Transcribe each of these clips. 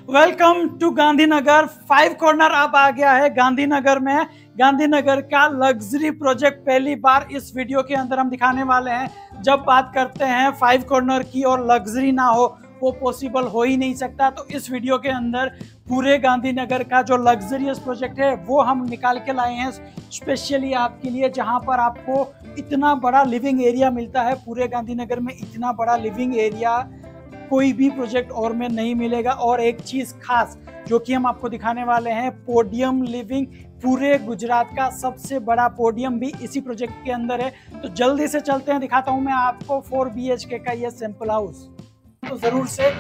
Welcome to Gandhinagar. 5 corner अब आ गया है गांधीनगर में। गांधीनगर का लग्जरी प्रोजेक्ट पहली बार इस वीडियो के अंदर हम दिखाने वाले हैं। जब बात करते हैं 5 कॉर्नर की और लग्जरी ना हो वो पॉसिबल हो ही नहीं सकता। तो इस वीडियो के अंदर पूरे गांधीनगर का जो लग्जरियस प्रोजेक्ट है वो हम निकाल के लाए हैं स्पेशली आपके लिए, जहां पर आपको इतना बड़ा लिविंग एरिया मिलता है। पूरे गांधीनगर में इतना बड़ा लिविंग एरिया कोई भी प्रोजेक्ट और में नहीं मिलेगा। और एक चीज खास जो कि हम आपको दिखाने वाले हैं, पोडियम लिविंग, पूरे गुजरात का सबसे बड़ा पोडियम भी इसी प्रोजेक्ट के अंदर है। तो जल्दी से चलते हैं, दिखाता हूं मैं आपको 4 BHK का ये सैंपल हाउस। तो जरूर से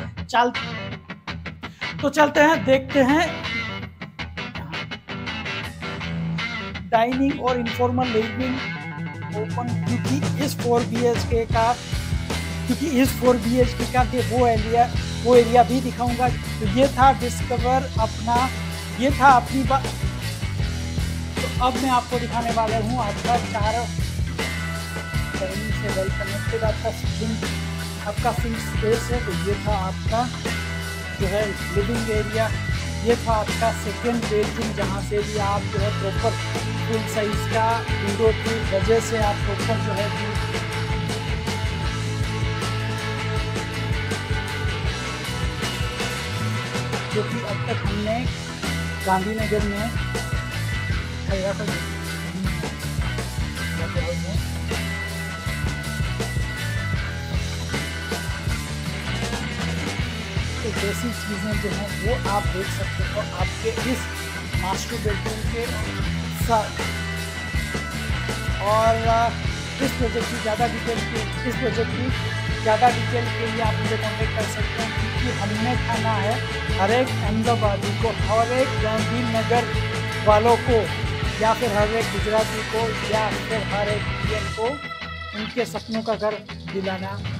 चलते हैं, देखते हैं डाइनिंग और इनफॉर्मल लिविंग ओपन, क्योंकि इस 4 BHK का वो एरिया भी दिखाऊंगा। तो ये था डिस्कवर अपना, ये था अपनी बात। तो अब मैं आपको दिखाने वाला हूँ आपका 4 से वेल कनेक्टेड आपका सिंक स्पेस है। तो ये था आपका जो है लिविंग एरिया। ये था आपका सेकेंड बेडरूम, जहाँ से भी आप जो है प्रॉपर फुल साइज का विंडो की वजह से आप प्रॉपर जो है जो कि अब तक हमने गांधीनगर में तो बेसिक चीज़ें जो हैं वो आप देख सकते हो आपके इस मास्टर बेडरूम के साथ। और इस प्रोजेक्ट की ज़्यादा डिटेल के लिए आप मुझे कॉन्टेक्ट कर सकते हैं, क्योंकि हमने खाना है हर एक अहमदाबादी को, हर एक गांधीनगर वालों को, या फिर हर एक गुजराती को, या फिर हर एक इंडियन को उनके सपनों का घर दिलाना है।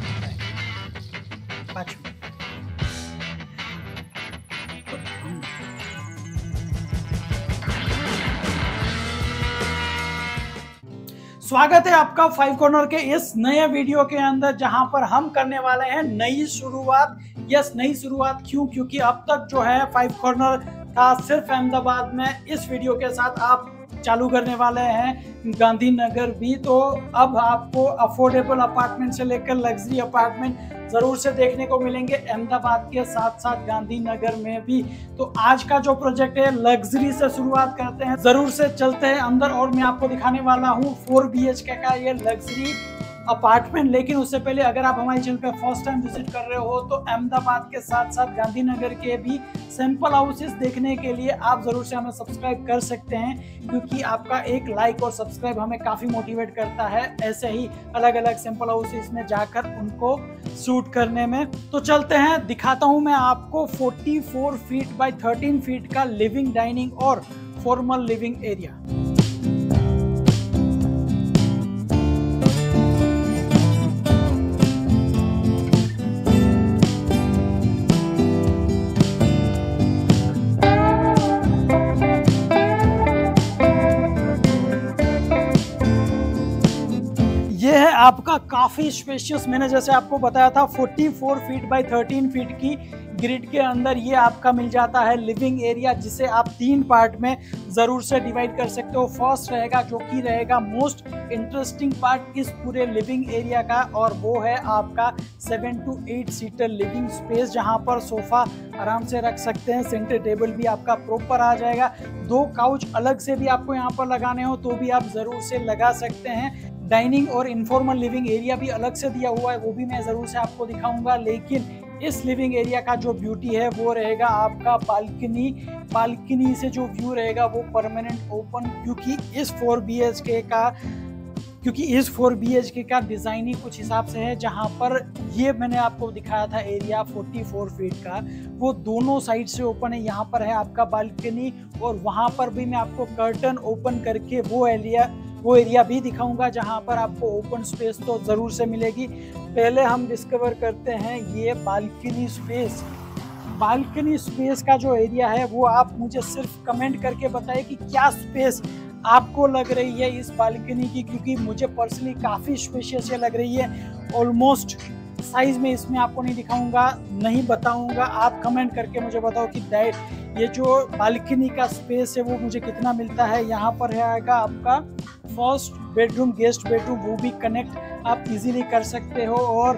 स्वागत है आपका 5 कॉर्नर के इस नए वीडियो के अंदर, जहां पर हम करने वाले हैं नई शुरुआत। यस, नई शुरुआत क्यों? क्योंकि अब तक जो है 5 कॉर्नर था सिर्फ अहमदाबाद में। इस वीडियो के साथ आप चालू करने वाले हैं गांधीनगर भी। तो अब आपको अफोर्डेबल अपार्टमेंट से लेकर लग्जरी अपार्टमेंट जरूर से देखने को मिलेंगे अहमदाबाद के साथ साथ गांधीनगर में भी। तो आज का जो प्रोजेक्ट है लग्जरी से शुरुआत करते हैं, जरूर से चलते हैं अंदर और मैं आपको दिखाने वाला हूँ 4 BHK का ये लग्जरी अपार्टमेंट। लेकिन उससे पहले अगर आप हमारे चैनल पे फर्स्ट टाइम विजिट कर रहे हो तो अहमदाबाद के साथ साथ गांधीनगर के भी सैंपल हाउसेस देखने के लिए आप जरूर से हमें सब्सक्राइब कर सकते हैं, क्योंकि आपका एक लाइक और सब्सक्राइब हमें काफी मोटिवेट करता है ऐसे ही अलग अलग सैंपल हाउसेस में जाकर उनको शूट करने में। तो चलते हैं, दिखाता हूं मैं आपको 44 फीट बाय 13 फीट का लिविंग, डाइनिंग और फॉर्मल लिविंग एरिया। ये है आपका काफी स्पेशियस, मैंने जैसे आपको बताया था 44 फीट बाय 13 फीट की ग्रिड के अंदर ये आपका मिल जाता है लिविंग एरिया, जिसे आप 3 पार्ट में जरूर से डिवाइड कर सकते हो। फर्स्ट रहेगा जो कि रहेगा मोस्ट इंटरेस्टिंग पार्ट इस पूरे लिविंग एरिया का, और वो है आपका 7 to 8 सीटर लिविंग स्पेस, जहां पर सोफा आराम से रख सकते हैं। सेंटर टेबल भी आपका प्रॉपर आ जाएगा। 2 काउच अलग से भी आपको यहाँ पर लगाने हो तो भी आप जरूर से लगा सकते हैं। डाइनिंग और इनफॉर्मल लिविंग एरिया भी अलग से दिया हुआ है, वो भी मैं जरूर से आपको दिखाऊंगा। लेकिन इस लिविंग एरिया का जो ब्यूटी है वो रहेगा आपका बालकनी से जो व्यू रहेगा वो परमानेंट ओपन, क्योंकि इस 4 BHK का डिजाइन ही कुछ हिसाब से है, जहां पर ये मैंने आपको दिखाया था एरिया 44 फीट का, वो दोनों साइड से ओपन है। यहाँ पर है आपका बालकनी और वहां पर भी मैं आपको कर्टन ओपन करके वो एरिया भी दिखाऊंगा, जहां पर आपको ओपन स्पेस तो जरूर से मिलेगी। पहले हम डिस्कवर करते हैं ये बालकनी स्पेस का जो एरिया है वो आप मुझे सिर्फ कमेंट करके बताइए कि क्या स्पेस आपको लग रही है इस बालकनी की, क्योंकि मुझे पर्सनली काफ़ी स्पेशियस ये लग रही है। ऑलमोस्ट साइज में इसमें आपको नहीं दिखाऊंगा, नहीं बताऊंगा। आप कमेंट करके मुझे बताओ कि ये जो बालकनी का स्पेस है वो मुझे कितना मिलता है। यहाँ पर आएगा आपका फर्स्ट बेडरूम, गेस्ट बेडरूम, वो भी कनेक्ट आप इजीली कर सकते हो और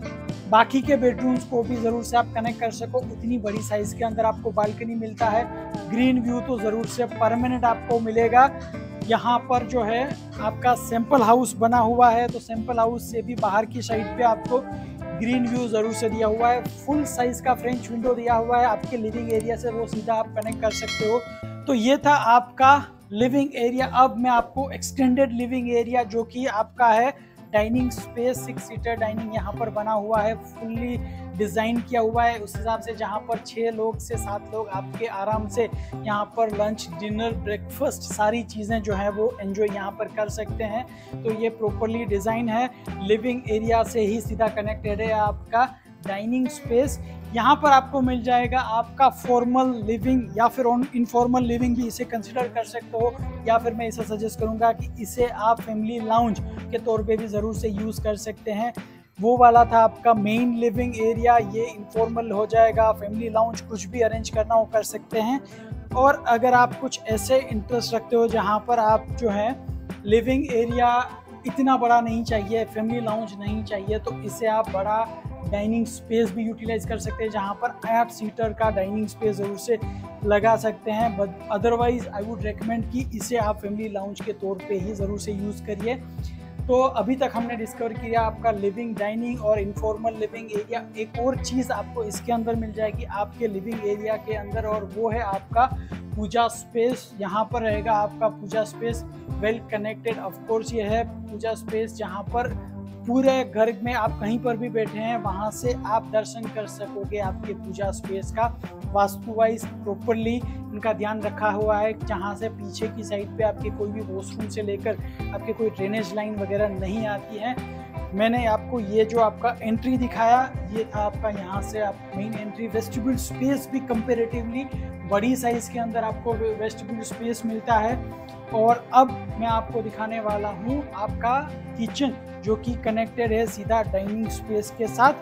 बाकी के बेडरूम्स को भी ज़रूर से आप कनेक्ट कर सको। उतनी बड़ी साइज़ के अंदर आपको बालकनी मिलता है। ग्रीन व्यू तो ज़रूर से परमानेंट आपको मिलेगा। यहाँ पर जो है आपका सैंपल हाउस बना हुआ है, तो सैंपल हाउस से भी बाहर की साइड पे आपको ग्रीन व्यू ज़रूर से दिया हुआ है। फुल साइज़ का फ्रेंच विंडो दिया हुआ है आपके लिविंग एरिया से, वो सीधा आप कनेक्ट कर सकते हो। तो ये था आपका लिविंग एरिया। अब मैं आपको एक्सटेंडेड लिविंग एरिया जो कि आपका है डाइनिंग स्पेस, 6 सीटर डाइनिंग यहाँ पर बना हुआ है, फुल्ली डिज़ाइन किया हुआ है उस हिसाब से, जहाँ पर 6 लोग से 7 लोग आपके आराम से यहाँ पर लंच, डिनर, ब्रेकफास्ट सारी चीज़ें जो है वो एंजॉय यहाँ पर कर सकते हैं। तो ये प्रॉपरली डिज़ाइन है, लिविंग एरिया से ही सीधा कनेक्टेड है आपका डाइनिंग स्पेस। यहाँ पर आपको मिल जाएगा आपका फॉर्मल लिविंग या फिर इनफॉर्मल लिविंग भी इसे कंसिडर कर सकते हो, या फिर मैं इसे सजेस्ट करूँगा कि इसे आप फैमिली लाउंज के तौर पे भी ज़रूर से यूज़ कर सकते हैं। वो वाला था आपका मेन लिविंग एरिया, ये इनफॉर्मल हो जाएगा। फैमिली लाउंज कुछ भी अरेंज करना हो कर सकते हैं। और अगर आप कुछ ऐसे इंटरेस्ट रखते हो जहाँ पर आप जो है लिविंग एरिया इतना बड़ा नहीं चाहिए, फैमिली लाउंज नहीं चाहिए, तो इसे आप बड़ा डाइनिंग स्पेस भी यूटिलाइज कर सकते हैं, जहाँ पर 8 सीटर का डाइनिंग स्पेस ज़रूर से लगा सकते हैं। But otherwise I would recommend कि इसे आप फैमिली लाउंज के तौर पे ही ज़रूर से यूज़ करिए। तो अभी तक हमने डिस्कवर किया आपका लिविंग, डाइनिंग और इनफॉर्मल लिविंग एरिया। एक और चीज़ आपको इसके अंदर मिल जाएगी आपके लिविंग एरिया के अंदर, और वो है आपका पूजा स्पेस। यहाँ पर रहेगा आपका puja space, well connected. Of course ये है पूजा स्पेस जहाँ पर पूरे घर में आप कहीं पर भी बैठे हैं वहाँ से आप दर्शन कर सकोगे आपके पूजा स्पेस का। वास्तु वाइज प्रॉपरली इनका ध्यान रखा हुआ है, जहाँ से पीछे की साइड पे आपके कोई भी वॉशरूम से लेकर आपके कोई ड्रेनेज लाइन वगैरह नहीं आती है। मैंने आपको ये जो आपका एंट्री दिखाया, ये था आपका यहाँ से आप मेन एंट्री। वेस्टिब्यूल स्पेस भी कंपेरेटिवली बड़ी साइज़ के अंदर आपको वेस्टिब्यूल स्पेस मिलता है। और अब मैं आपको दिखाने वाला हूँ आपका किचन, जो कि कनेक्टेड है सीधा डाइनिंग स्पेस के साथ।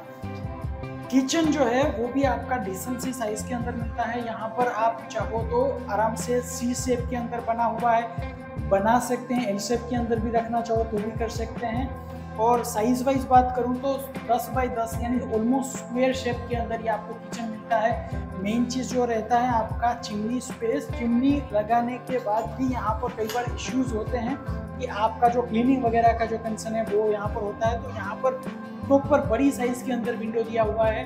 किचन जो है वो भी आपका डिसेंट सी साइज के अंदर मिलता है। यहाँ पर आप चाहो तो आराम से सी शेप के अंदर बना हुआ है, बना सकते हैं। एल शेप के अंदर भी रखना चाहो तो भी कर सकते हैं। और साइज वाइज बात करूँ तो 10 बाई 10 यानी ऑलमोस्ट स्क्वायर शेप के अंदर ये आपको किचन मिलता है। मेन चीज़ जो रहता है आपका चिमनी स्पेस। चिमनी लगाने के बाद भी यहाँ पर कई बार इश्यूज होते हैं कि आपका जो क्लीनिंग वगैरह का जो कंसर्न है वो यहाँ पर होता है। तो यहाँ पर प्रॉपर बड़ी साइज के अंदर विंडो दिया हुआ है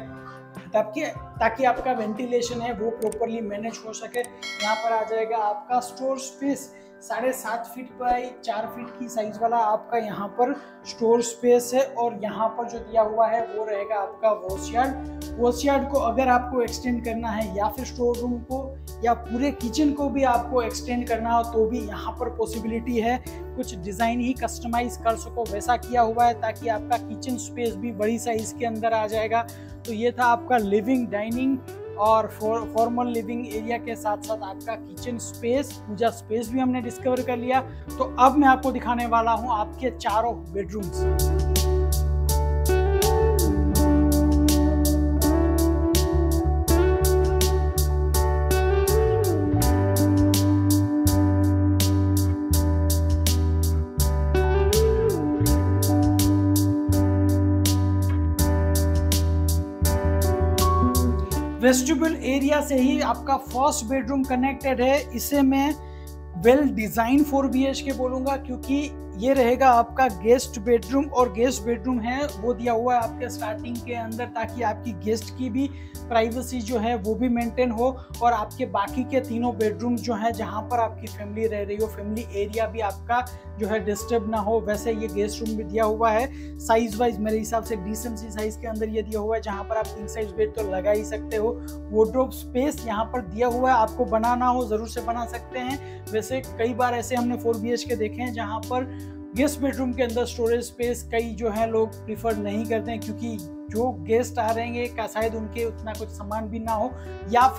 ताकि आपका वेंटिलेशन है वो प्रॉपरली मैनेज हो सके। यहाँ पर आ जाएगा आपका store space, 7.5 feet by 4 feet की साइज वाला आपका यहाँ पर स्टोर स्पेस है। और यहाँ पर जो दिया हुआ है वो रहेगा आपका वॉशयार्ड। वॉशयार्ड को अगर आपको एक्सटेंड करना है या फिर स्टोर रूम को या पूरे किचन को भी आपको एक्सटेंड करना हो तो भी यहाँ पर पॉसिबिलिटी है। कुछ डिज़ाइन ही कस्टमाइज कर सको वैसा किया हुआ है ताकि आपका किचन स्पेस भी बड़ी साइज के अंदर आ जाएगा। तो ये था आपका लिविंग, डाइनिंग और फॉर्मल लिविंग एरिया के साथ साथ आपका किचन स्पेस, पूजा स्पेस भी हमने डिस्कवर कर लिया। तो अब मैं आपको दिखाने वाला हूँ आपके चारों बेडरूम्स। वेस्टिब्यूल एरिया से ही आपका फर्स्ट बेडरूम कनेक्टेड है। इसे मैं वेल डिज़ाइन 4 BHK बोलूँगा क्योंकि ये रहेगा आपका गेस्ट बेडरूम। और गेस्ट बेडरूम है वो दिया हुआ है आपके स्टार्टिंग के अंदर ताकि आपकी गेस्ट की भी प्राइवेसी जो है वो भी मेंटेन हो और आपके बाकी के तीनों बेडरूम जो है जहाँ पर आपकी फैमिली रह रही हो, फैमिली एरिया भी आपका जो है डिस्टर्ब ना हो। वैसे ये गेस्ट रूम भी दिया हुआ है साइज वाइज मेरे हिसाब से डिसेंट सी साइज के अंदर ये दिया हुआ है जहाँ पर आप किंग साइज बेड तो लगा ही सकते हो। वार्डरोब स्पेस यहाँ पर दिया हुआ है, आपको बनाना हो ज़रूर से बना सकते हैं। वैसे कई बार ऐसे हमने 4 BHK देखे हैं जहाँ पर गेस्ट बेडरूम के अंदर स्टोरेज स्पेस कई जो है लोग प्रीफर नहीं करते हैं क्योंकि जो गेस्ट आ रहे हैं का शायद उनके उतना कुछ सामान भी ना हो, या फिर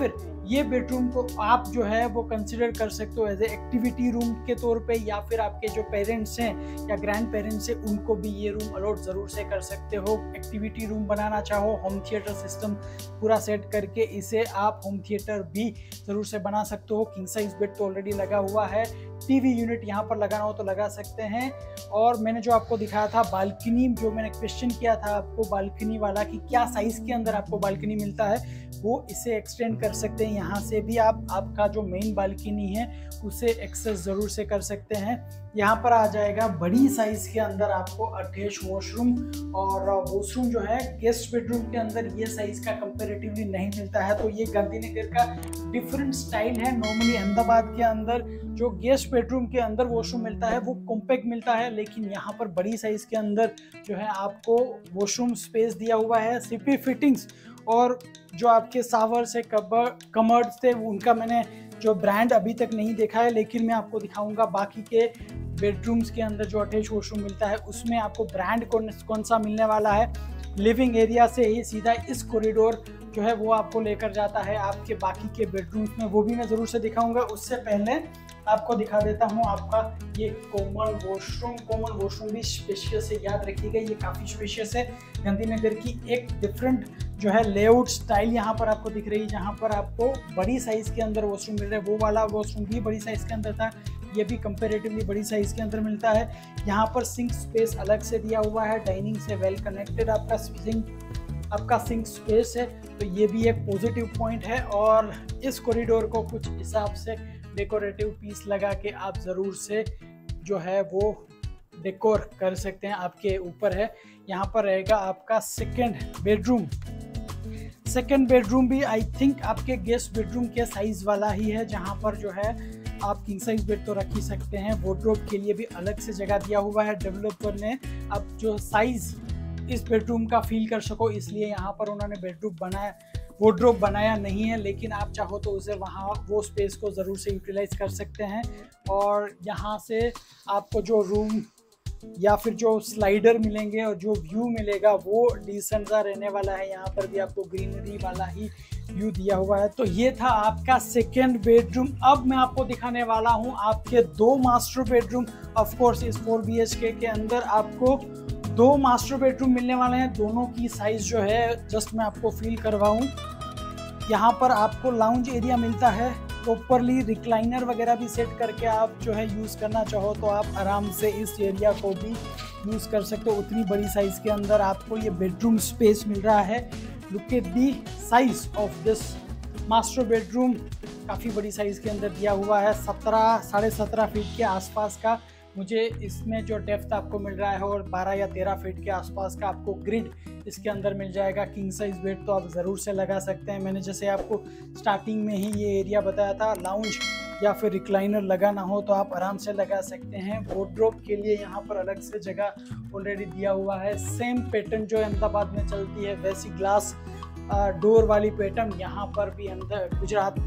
ये बेडरूम को आप जो है वो कंसिडर कर सकते हो एज ए एक्टिविटी रूम के तौर पे, या फिर आपके जो पेरेंट्स हैं या ग्रैंड पेरेंट्स हैं उनको भी ये रूम अलॉट ज़रूर से कर सकते हो। एक्टिविटी रूम बनाना चाहो, होम थिएटर सिस्टम पूरा सेट करके इसे आप होम थिएटर भी ज़रूर से बना सकते हो। किंग साइज बेड तो ऑलरेडी लगा हुआ है, टीवी यूनिट यहाँ पर लगाना हो तो लगा सकते हैं। और मैंने जो आपको दिखाया था बालकनी, जो मैंने क्वेश्चन किया था आपको बालकनी वाला कि क्या साइज़ के अंदर आपको बालकनी मिलता है, वो इसे एक्सटेंड कर सकते हैं। यहाँ से भी आप आपका जो मेन बालकनी है उसे एक्सेस ज़रूर से कर सकते हैं। यहाँ पर आ जाएगा बड़ी साइज़ के अंदर आपको अटैच वॉशरूम, और वॉशरूम जो है गेस्ट बेडरूम के अंदर ये साइज़ का कंपैरेटिवली नहीं मिलता है। तो ये गांधीनगर का डिफरेंट स्टाइल है। नॉर्मली अहमदाबाद के अंदर जो गेस्ट बेडरूम के अंदर वॉशरूम मिलता है वो कॉम्पैक्ट मिलता है, लेकिन यहाँ पर बड़ी साइज़ के अंदर जो है आपको वॉशरूम स्पेस दिया हुआ है। सीपी फिटिंग्स और जो आपके सावर से कमर्ड्स थे उनका मैंने जो ब्रांड अभी तक नहीं देखा है, लेकिन मैं आपको दिखाऊंगा बाकी के बेडरूम्स के अंदर जो अटैच वॉशरूम मिलता है उसमें आपको ब्रांड कौन सा मिलने वाला है। लिविंग एरिया से ही सीधा इस कॉरिडोर जो है वो आपको लेकर जाता है आपके बाकी के बेडरूम्स में, वो भी मैं ज़रूर से दिखाऊंगा। उससे पहले आपको दिखा देता हूँ आपका ये कॉमन वॉशरूम भी स्पेशियस है, याद रखिएगा ये काफ़ी स्पेशियस है। गांधीनगर की एक डिफरेंट जो है लेआउट स्टाइल यहाँ पर आपको दिख रही है, जहाँ पर आपको बड़ी साइज़ के अंदर वॉशरूम मिल रहा है। वो वाला वॉशरूम भी बड़ी साइज़ के अंदर था, ये भी कंपैरेटिवली बड़ी साइज़ के अंदर मिलता है। यहाँ पर सिंक स्पेस अलग से दिया हुआ है, डाइनिंग से वेल कनेक्टेड आपका सिंक स्पेस है, तो ये भी एक पॉजिटिव पॉइंट है। और इस कॉरिडोर को कुछ हिसाब से डेकोरेटिव पीस लगा के आप ज़रूर से जो है वो डेकोर कर सकते हैं, आपके ऊपर है। यहाँ पर रहेगा आपका सेकंड बेडरूम भी आई थिंक आपके गेस्ट बेडरूम के साइज़ वाला ही है, जहाँ पर जो है आप किंग साइज बेड तो रख ही सकते हैं। वार्डरोब के लिए भी अलग से जगह दिया हुआ है डेवलपर ने, अब जो साइज़ इस बेडरूम का फील कर सको इसलिए यहाँ पर उन्होंने वार्डरोब बनाया नहीं है, लेकिन आप चाहो तो उसे वहाँ वो स्पेस को ज़रूर से यूटिलाइज कर सकते हैं। और यहाँ से आपको जो रूम या फिर जो स्लाइडर मिलेंगे और जो व्यू मिलेगा वो डिसेंट सा रहने वाला है। यहाँ पर भी आपको ग्रीनरी वाला ही व्यू दिया हुआ है। तो ये था आपका सेकेंड बेडरूम। अब मैं आपको दिखाने वाला हूँ आपके 2 मास्टर बेडरूम। ऑफ कोर्स इस 4 BHK के अंदर आपको 2 मास्टर बेडरूम मिलने वाले हैं। दोनों की साइज जो है जस्ट मैं आपको फील करवाऊँ, यहाँ पर आपको लाउंज एरिया मिलता है प्रॉपरली, रिक्लाइनर वगैरह भी सेट करके आप जो है यूज़ करना चाहो तो आप आराम से इस एरिया को भी यूज़ कर सकते हो। उतनी बड़ी साइज़ के अंदर आपको ये बेडरूम स्पेस मिल रहा है। Look at the size of this master bedroom, काफ़ी बड़ी साइज़ के अंदर दिया हुआ है। 17 17.5 फीट के आसपास का मुझे इसमें जो डेप्थ आपको मिल रहा है, और 12 या 13 फीट के आसपास का आपको ग्रिड इसके अंदर मिल जाएगा। किंग साइज बेड तो आप ज़रूर से लगा सकते हैं। मैंने जैसे आपको स्टार्टिंग में ही ये एरिया बताया था, लाउंज या फिर रिक्लाइनर लगाना हो तो आप आराम से लगा सकते हैं। वार्डरोब के लिए यहाँ पर अलग से जगह ऑलरेडी दिया हुआ है। सेम पैटर्न जो अहमदाबाद में चलती है वैसी ग्लास डोर वाली पैटर्न यहाँ पर भी गुजरात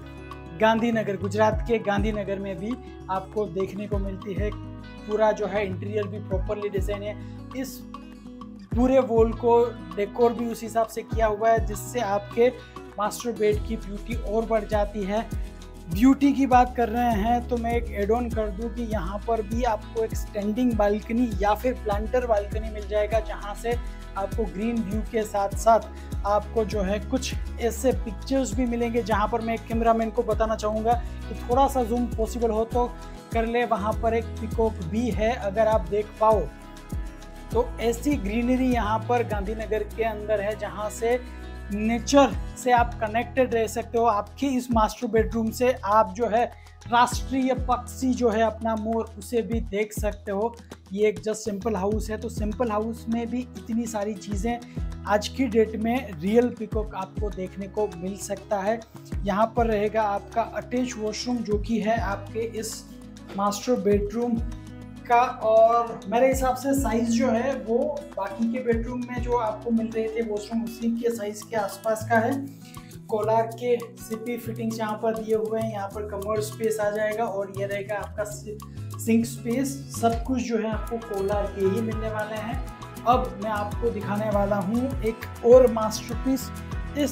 के गांधीनगर में भी आपको देखने को मिलती है। पूरा जो है इंटीरियर भी प्रॉपरली डिजाइन है। इस पूरे वॉल को डेकोर भी उस हिसाब से किया हुआ है जिससे आपके मास्टर बेड की ब्यूटी और बढ़ जाती है। ब्यूटी की बात कर रहे हैं तो मैं एक एड ऑन कर दूं कि यहाँ पर भी आपको एक स्टैंडिंग बालकनी या फिर प्लांटर बालकनी मिल जाएगा, जहाँ से आपको ग्रीन व्यू के साथ साथ आपको जो है कुछ ऐसे पिक्चर्स भी मिलेंगे, जहाँ पर मैं कैमरामैन को बताना चाहूँगा कि थोड़ा सा जूम पॉसिबल हो तो कर ले। वहाँ पर एक पिकॉक भी है, अगर आप देख पाओ तो ऐसी ग्रीनरी यहाँ पर गांधीनगर के अंदर है जहाँ से नेचर से आप कनेक्टेड रह सकते हो। आपके इस मास्टर बेडरूम से आप जो है राष्ट्रीय पक्षी जो है अपना मोर, उसे भी देख सकते हो। ये एक जस्ट सिंपल हाउस है, तो सिंपल हाउस में भी इतनी सारी चीज़ें आज की डेट में रियल पिकॉक आपको देखने को मिल सकता है। यहाँ पर रहेगा आपका अटैच वॉशरूम जो कि है आपके इस मास्टर बेडरूम का, और मेरे हिसाब से साइज़ जो है वो बाकी के बेडरूम में जो आपको मिल रहे थे वॉशरूम उसी के साइज़ के आसपास का है। कोलार के सीपी फिटिंग्स यहाँ पर दिए हुए हैं। यहाँ पर कमोड स्पेस आ जाएगा और ये रहेगा आपका सिंक स्पेस। सब कुछ जो है आपको कोलार के ही मिलने वाले हैं। अब मैं आपको दिखाने वाला हूँ एक और मास्टरपीस इस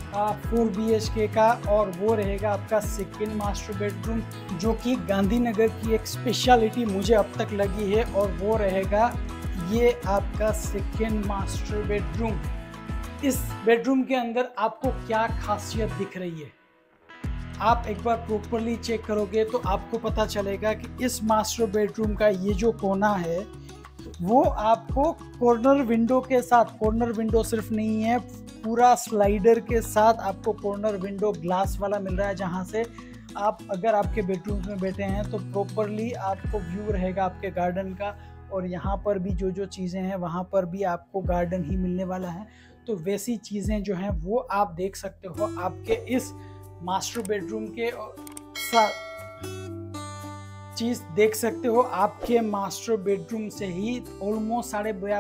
4 BHK का, और वो रहेगा आपका सेकेंड मास्टर बेडरूम, जो कि गांधीनगर की एक स्पेशलिटी मुझे अब तक लगी है, और वो रहेगा ये आपका सेकेंड मास्टर बेडरूम। इस बेडरूम के अंदर आपको क्या खासियत दिख रही है, आप एक बार प्रॉपरली चेक करोगे तो आपको पता चलेगा कि इस मास्टर बेडरूम का ये जो कोना है वो आपको कॉर्नर विंडो के साथ, कॉर्नर विंडो सिर्फ नहीं है, पूरा स्लाइडर के साथ आपको कॉर्नर विंडो ग्लास वाला मिल रहा है, जहाँ से आप अगर आपके बेडरूम में बैठे हैं तो प्रॉपरली आपको व्यू रहेगा आपके गार्डन का, और यहाँ पर भी जो जो चीज़ें हैं वहाँ पर भी आपको गार्डन ही मिलने वाला है। तो वैसी चीज़ें जो हैं वो आप देख सकते हो आपके इस मास्टर बेडरूम के साथ, चीज़ देख सकते हो आपके मास्टर बेडरूम से ही ऑलमोस्ट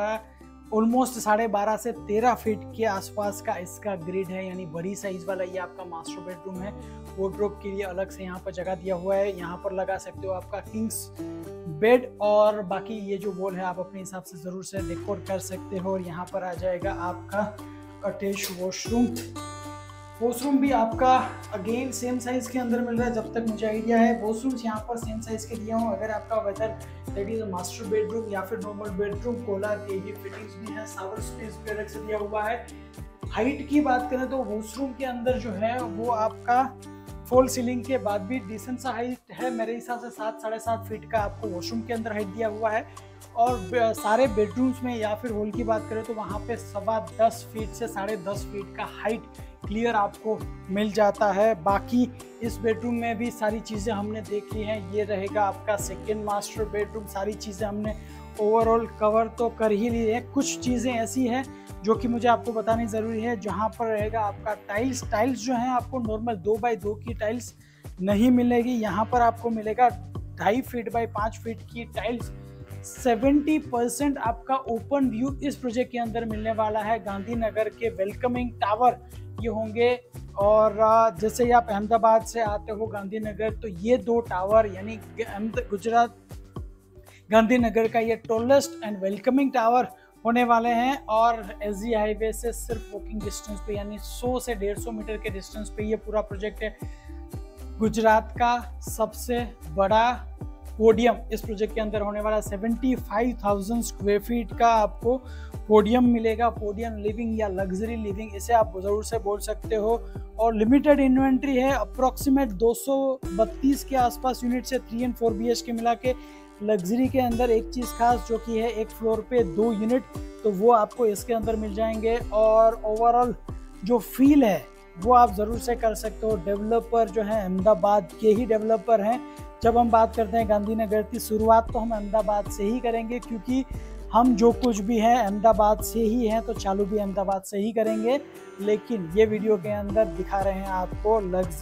12.5 से 13 फीट के आसपास का इसका ग्रिड है, यानी बड़ी साइज वाला ये आपका मास्टर बेडरूम है। वार्डरोब के लिए अलग से यहाँ पर जगह दिया हुआ है, यहाँ पर लगा सकते हो आपका किंग्स बेड, और बाकी ये जो वॉल है आप अपने हिसाब से ज़रूर से डेकोर कर सकते हो। और यहाँ पर आ जाएगा आपका अटैच वॉशरूम भी आपका अगेन सेम साइज के अंदर मिल रहा है, जब तक मुझे आइडिया है। वॉशरूम्स यहाँ पर सेम साइज के दिया हूँ। अगर आपका whether that is master bedroom या फिर नॉर्मल बेडरूम, कोला के ही फिटिंग्स भी है, शावर स्पेस भी अलग से दिया हुआ है। हाइट की बात करें तो वॉशरूम के अंदर जो है वो आपका फॉल सीलिंग के बाद भी डिसेंट सा हाइट है, मेरे हिसाब से 7-7.5 फीट का आपको वॉशरूम के अंदर हाइट दिया हुआ है। और सारे बेडरूम्स में या फिर हॉल की बात करें तो वहाँ पे 10.25 फीट से 10.5 फीट का हाइट क्लियर आपको मिल जाता है। बाकी इस बेडरूम में भी सारी चीज़ें हमने देख ली हैं। ये रहेगा आपका सेकेंड मास्टर बेडरूम, सारी चीज़ें हमने ओवरऑल कवर तो कर ही ली है। कुछ चीज़ें ऐसी हैं जो कि मुझे आपको बतानी ज़रूरी है। जहाँ पर रहेगा आपका टाइल्स जो हैं आपको नॉर्मल 2x2 की टाइल्स नहीं मिलेगी, यहाँ पर आपको मिलेगा 2.5 फीट बाई 5 फीट की टाइल्स। 70% आपका ओपन व्यू इस प्रोजेक्ट के अंदर मिलने वाला है। गांधीनगर के वेलकमिंग टावर ये होंगे, और जैसे ही आप अहमदाबाद से आते हो गांधीनगर तो ये 2 टावर यानी गुजरात गांधीनगर का ये टॉलेस्ट एंड वेलकमिंग टावर होने वाले हैं। और एसजी हाईवे से सिर्फ वॉकिंग डिस्टेंस पे यानी 100 से 150 मीटर के डिस्टेंस पे ये पूरा प्रोजेक्ट है। गुजरात का सबसे बड़ा पोडियम इस प्रोजेक्ट के अंदर होने वाला 75,000 स्क्वायर फीट का आपको पोडियम मिलेगा। पोडियम लिविंग या लग्जरी लिविंग इसे आप ज़रूर से बोल सकते हो। और लिमिटेड इन्वेंट्री है, अप्रॉक्सीमेट 232 के आसपास यूनिट से 3 और 4 BHK मिला के। लग्जरी के अंदर एक चीज़ खास जो कि है एक फ्लोर पे 2 यूनिट, तो वो आपको इसके अंदर मिल जाएंगे। और ओवरऑल जो फील है वो आप ज़रूर से कर सकते हो। डेवलपर जो है अहमदाबाद के ही डेवलपर हैं। जब हम बात करते हैं गांधीनगर की शुरुआत तो हम अहमदाबाद से ही करेंगे, क्योंकि हम जो कुछ भी हैं अहमदाबाद से ही हैं, तो चालू भी अहमदाबाद से ही करेंगे। लेकिन ये वीडियो के अंदर दिखा रहे हैं आपको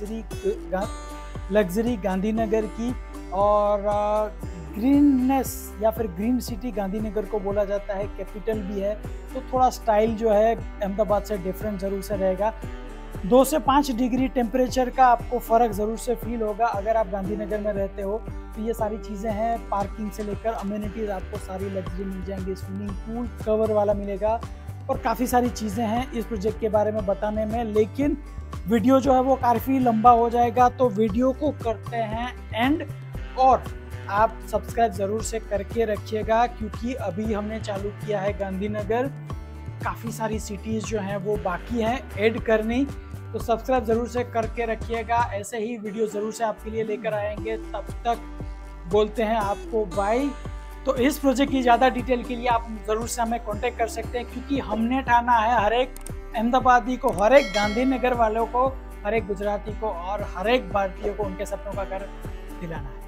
लग्जरी गांधीनगर की, और ग्रीननेस या फिर ग्रीन सिटी गांधीनगर को बोला जाता है, कैपिटल भी है, तो थोड़ा स्टाइल जो है अहमदाबाद से डिफरेंट ज़रूर से रहेगा। 2 से 5 डिग्री टेम्परेचर का आपको फ़र्क ज़रूर से फील होगा अगर आप गांधीनगर में रहते हो। तो ये सारी चीज़ें हैं, पार्किंग से लेकर अम्यूनिटीज़ आपको सारी लग्जरी मिल जाएंगी। स्विमिंग पूल कवर वाला मिलेगा, और काफ़ी सारी चीज़ें हैं इस प्रोजेक्ट के बारे में बताने में, लेकिन वीडियो जो है वो काफ़ी लंबा हो जाएगा। तो वीडियो को करते हैं एंड, और आप सब्सक्राइब ज़रूर से करके रखिएगा, क्योंकि अभी हमने चालू किया है गांधीनगर। काफ़ी सारी सिटीज़ जो हैं वो बाकी हैं ऐड करनी, तो सब्सक्राइब ज़रूर से करके रखिएगा। ऐसे ही वीडियो ज़रूर से आपके लिए लेकर आएंगे। तब तक बोलते हैं आपको बाय। तो इस प्रोजेक्ट की ज़्यादा डिटेल के लिए आप ज़रूर से हमें कांटेक्ट कर सकते हैं, क्योंकि हमने ठाना है हर एक अहमदाबादी को, हर एक गांधीनगर वालों को, हर एक गुजराती को और हर एक भारतीय को उनके सपनों का घर दिलाना है।